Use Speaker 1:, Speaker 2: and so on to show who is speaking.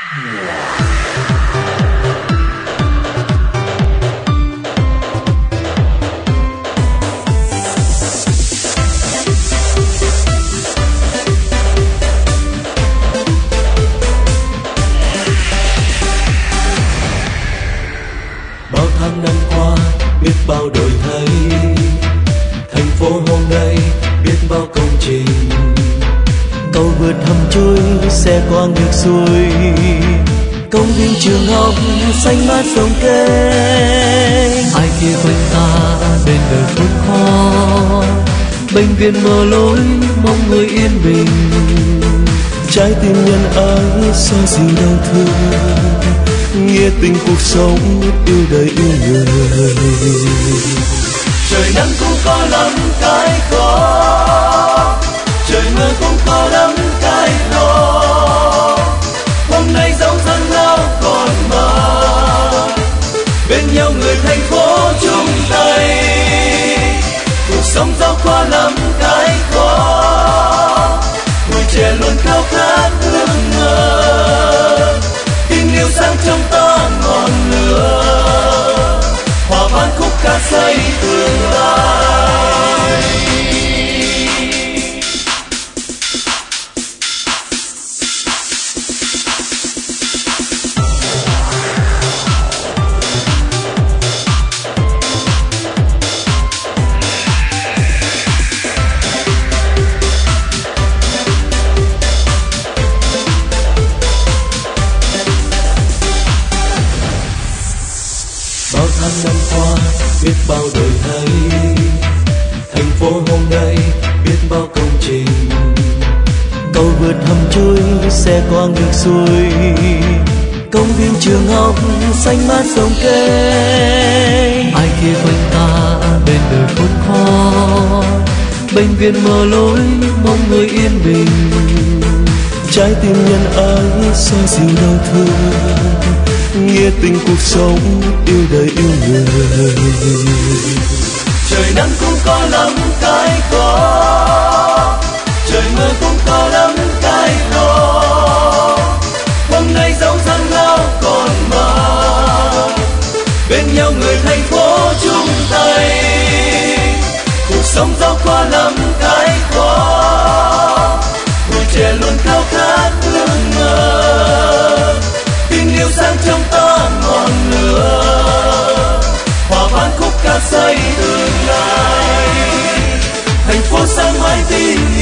Speaker 1: Bao tháng năm qua biết bao đổi thay, thành phố hôm nay biết bao công trình, cầu vượt hầm trôi xe qua ngược xuôi, công viên trường học xanh mát sông kênh. Ai kia quanh ta bên đời khốn khó, bệnh viện mở lối mong người yên bình, trái tim nhân ái xoa dịu đau thương, nghĩa tình cuộc sống yêu đời yêu người. Trời nắng cũng có lắm cái khó, trời mưa cũng có lắm cái lo, hôm nay dẫu gian lao còn mơ, bên nhau người thành phố chung tay. Cuộc sống dẫu có lắm cái khó, tuổi trẻ luôn khao khát ước mơ, tình yêu sáng trong ta ngọn lửa, hòa vang khúc ca xây tương lai. Bao tháng năm qua biết bao đổi thay, thành phố hôm nay biết bao công trình, cầu vượt hầm trôi xe qua ngược xuôi, công viên trường học xanh mát sông kênh. Ai kia quanh ta bên đời khốn khó, bệnh viện mở lối mong người yên bình, trái tim nhân ái xoa dịu đau thương, nghĩa tình cuộc sống yêu đời yêu người. Trời nắng cũng có lắm cái khó, trời mưa cũng có lắm cái lo, hôm nay dẫu gian lao còn mơ, bên nhau người thành phố chung tay. Cuộc sống dẫu có lắm cái khó, tuổi trẻ luôn khao khát ước mơ, tình yêu sáng trong ta ngọn lửa, hòa vang khúc ca xây tương lai. Thành phố sáng mãi tin